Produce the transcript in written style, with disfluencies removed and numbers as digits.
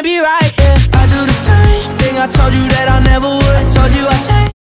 be right, yeah. I do the same thing I told you that I never would. I told you I'd change.